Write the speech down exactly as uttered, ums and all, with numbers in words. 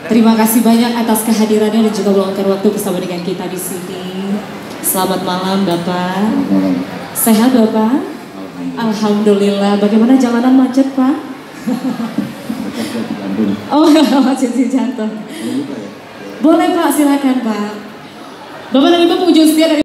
Terima kasih banyak atas kehadirannya dan juga meluangkan waktu bersama dengan kita di sini. Selamat malam Bapak. Sehat Bapak? Alhamdulillah. Bagaimana jalanan macet Pak? Oh, macet di jantung. Boleh Pak, silakan Pak. Bapak dan Ibu pengunjung setia dari